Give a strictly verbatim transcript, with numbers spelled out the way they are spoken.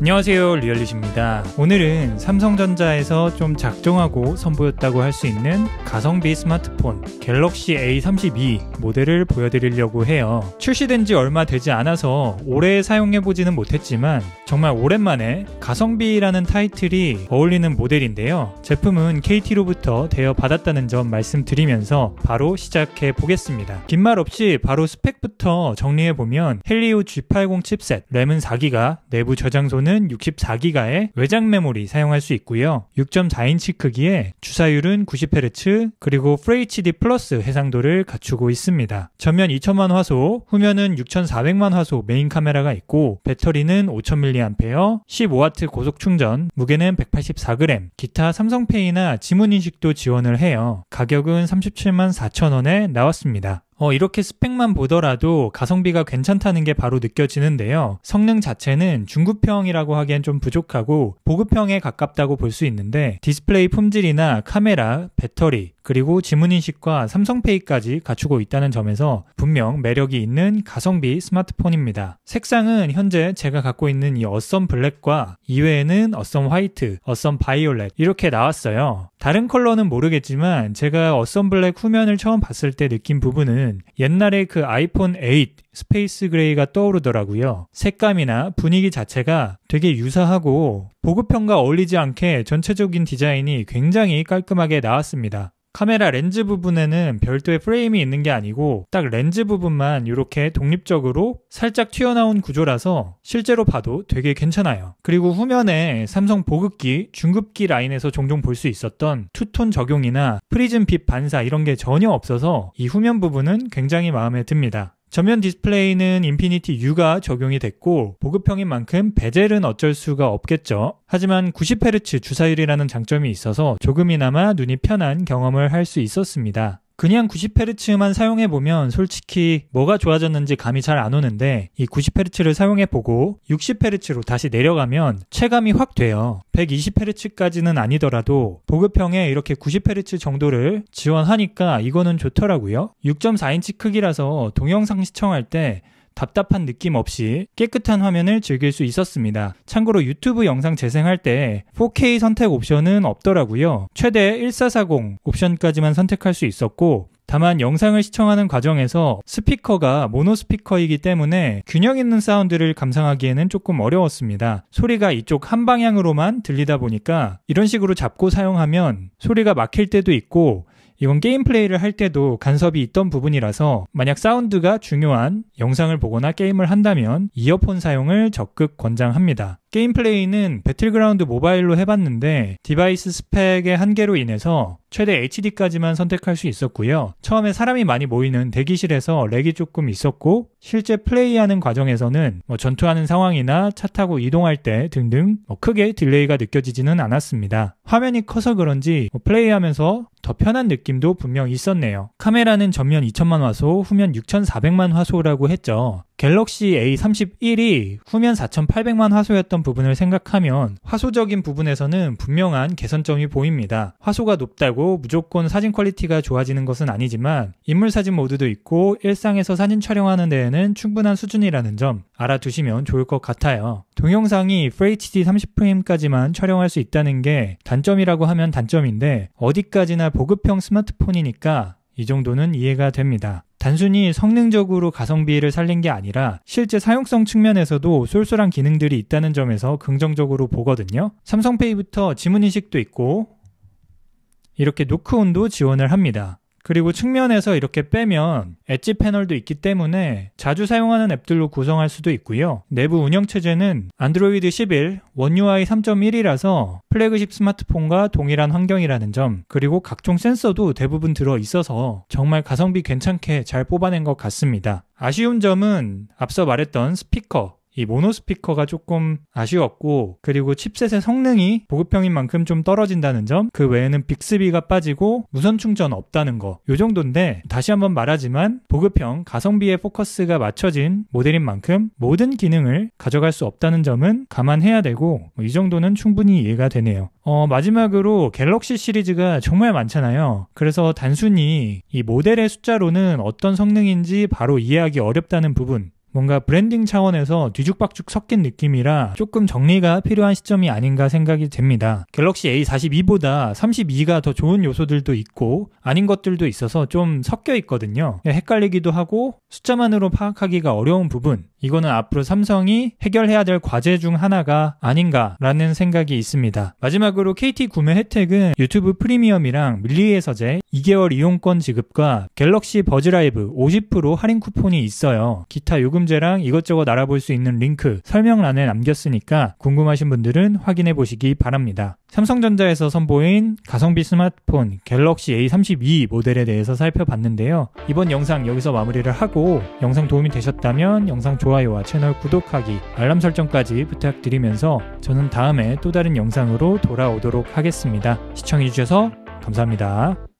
안녕하세요, 리얼릿입니다. 오늘은 삼성전자에서 좀 작정하고 선보였다고 할 수 있는 가성비 스마트폰 갤럭시 에이 삼십이 모델을 보여드리려고 해요. 출시된 지 얼마 되지 않아서 오래 사용해보지는 못했지만 정말 오랜만에 가성비라는 타이틀이 어울리는 모델인데요. 제품은 케이티로부터 대여받았다는 점 말씀드리면서 바로 시작해 보겠습니다. 긴 말 없이 바로 스펙부터 정리해보면 헬리오 지 팔십 칩셋, 램은 사 기가, 내부 저장소는 육십사 기가의 외장 메모리 사용할 수 있고요. 육 점 사 인치 크기에 주사율은 구십 헤르츠, 그리고 에프에이치디 플러스 해상도를 갖추고 있습니다. 전면 이천만 화소, 후면은 육천사백만 화소 메인 카메라가 있고 배터리는 오천 밀리앰페어, 십오 와트 고속 충전, 무게는 백팔십사 그램, 기타 삼성페이나 지문인식도 지원을 해요. 가격은 삼십칠만 사천 원에 나왔습니다. 어, 이렇게 스펙만 보더라도 가성비가 괜찮다는 게 바로 느껴지는데요. 성능 자체는 중급형이라고 하기엔 좀 부족하고 보급형에 가깝다고 볼 수 있는데 디스플레이 품질이나 카메라, 배터리, 그리고 지문인식과 삼성페이까지 갖추고 있다는 점에서 분명 매력이 있는 가성비 스마트폰입니다. 색상은 현재 제가 갖고 있는 이 어썸 블랙과 이외에는 어썸 화이트, 어썸 바이올렛 이렇게 나왔어요. 다른 컬러는 모르겠지만 제가 어썸 블랙 후면을 처음 봤을 때 느낀 부분은 옛날에 그 아이폰 에잇 스페이스 그레이가 떠오르더라고요. 색감이나 분위기 자체가 되게 유사하고 보급형과 어울리지 않게 전체적인 디자인이 굉장히 깔끔하게 나왔습니다. 카메라 렌즈 부분에는 별도의 프레임이 있는 게 아니고 딱 렌즈 부분만 이렇게 독립적으로 살짝 튀어나온 구조라서 실제로 봐도 되게 괜찮아요. 그리고 후면에 삼성 보급기, 중급기 라인에서 종종 볼 수 있었던 투톤 적용이나 프리즘 빛 반사 이런 게 전혀 없어서 이 후면 부분은 굉장히 마음에 듭니다. 전면 디스플레이는 인피니티 U가 적용이 됐고 보급형인 만큼 베젤은 어쩔 수가 없겠죠. 하지만 구십 헤르츠 주사율이라는 장점이 있어서 조금이나마 눈이 편한 경험을 할 수 있었습니다. 그냥 구십 헤르츠만 사용해보면 솔직히 뭐가 좋아졌는지 감이 잘 안 오는데 이 구십 헤르츠를 사용해보고 육십 헤르츠로 다시 내려가면 체감이 확 돼요. 백이십 헤르츠까지는 아니더라도 보급형에 이렇게 구십 헤르츠 정도를 지원하니까 이거는 좋더라고요. 육 점 사 인치 크기라서 동영상 시청할 때 답답한 느낌 없이 깨끗한 화면을 즐길 수 있었습니다. 참고로 유튜브 영상 재생할 때 포케이 선택 옵션은 없더라고요. 최대 천사백사십 옵션까지만 선택할 수 있었고 다만 영상을 시청하는 과정에서 스피커가 모노 스피커이기 때문에 균형 있는 사운드를 감상하기에는 조금 어려웠습니다. 소리가 이쪽 한 방향으로만 들리다 보니까 이런 식으로 잡고 사용하면 소리가 막힐 때도 있고 이건 게임 플레이를 할 때도 간섭이 있던 부분이라서 만약 사운드가 중요한 영상을 보거나 게임을 한다면 이어폰 사용을 적극 권장합니다. 게임 플레이는 배틀그라운드 모바일로 해봤는데 디바이스 스펙의 한계로 인해서 최대 에이치디까지만 선택할 수 있었고요. 처음에 사람이 많이 모이는 대기실에서 렉이 조금 있었고 실제 플레이하는 과정에서는 뭐 전투하는 상황이나 차 타고 이동할 때 등등 뭐 크게 딜레이가 느껴지지는 않았습니다. 화면이 커서 그런지 뭐 플레이하면서 더 편한 느낌도 분명 있었네요. 카메라는 전면 이천만 화소, 후면 육천사백만 화소라고 했죠. 갤럭시 에이 삼십일이 후면 사천팔백만 화소였던 부분을 생각하면 화소적인 부분에서는 분명한 개선점이 보입니다. 화소가 높다고 무조건 사진 퀄리티가 좋아지는 것은 아니지만 인물 사진 모드도 있고 일상에서 사진 촬영하는 데에는 충분한 수준이라는 점 알아두시면 좋을 것 같아요. 동영상이 에프에이치디 삼십 프레임까지만 촬영할 수 있다는 게 단점이라고 하면 단점인데 어디까지나 보급형 스마트폰이니까 이 정도는 이해가 됩니다. 단순히 성능적으로 가성비를 살린 게 아니라 실제 사용성 측면에서도 쏠쏠한 기능들이 있다는 점에서 긍정적으로 보거든요. 삼성페이부터 지문인식도 있고 이렇게 노크온도 지원을 합니다. 그리고 측면에서 이렇게 빼면 엣지 패널도 있기 때문에 자주 사용하는 앱들로 구성할 수도 있고요. 내부 운영체제는 안드로이드 십일, 원유아이 삼 점 일이라서 플래그십 스마트폰과 동일한 환경이라는 점, 그리고 각종 센서도 대부분 들어있어서 정말 가성비 괜찮게 잘 뽑아낸 것 같습니다. 아쉬운 점은 앞서 말했던 스피커, 이 모노 스피커가 조금 아쉬웠고 그리고 칩셋의 성능이 보급형인 만큼 좀 떨어진다는 점, 그 외에는 빅스비가 빠지고 무선 충전 없다는 거, 요 정도인데 다시 한번 말하지만 보급형 가성비에 포커스가 맞춰진 모델인 만큼 모든 기능을 가져갈 수 없다는 점은 감안해야 되고 이 정도는 충분히 이해가 되네요. 어, 마지막으로 갤럭시 시리즈가 정말 많잖아요. 그래서 단순히 이 모델의 숫자로는 어떤 성능인지 바로 이해하기 어렵다는 부분, 뭔가 브랜딩 차원에서 뒤죽박죽 섞인 느낌이라 조금 정리가 필요한 시점이 아닌가 생각이 됩니다. 갤럭시 에이 사십이보다 삼십이가 더 좋은 요소들도 있고 아닌 것들도 있어서 좀 섞여 있거든요. 헷갈리기도 하고 숫자만으로 파악하기가 어려운 부분, 이거는 앞으로 삼성이 해결해야 될 과제 중 하나가 아닌가라는 생각이 있습니다. 마지막으로 케이티 구매 혜택은 유튜브 프리미엄이랑 밀리의 서재 이 개월 이용권 지급과 갤럭시 버즈라이브 오십 퍼센트 할인 쿠폰이 있어요. 기타 요금제랑 이것저것 알아볼 수 있는 링크 설명란에 남겼으니까 궁금하신 분들은 확인해 보시기 바랍니다. 삼성전자에서 선보인 가성비 스마트폰 갤럭시 에이 삼십이 모델에 대해서 살펴봤는데요. 이번 영상 여기서 마무리를 하고 영상 도움이 되셨다면 영상 좋아요와 채널 구독하기, 알람 설정까지 부탁드리면서 저는 다음에 또 다른 영상으로 돌아오도록 하겠습니다. 시청해주셔서 감사합니다.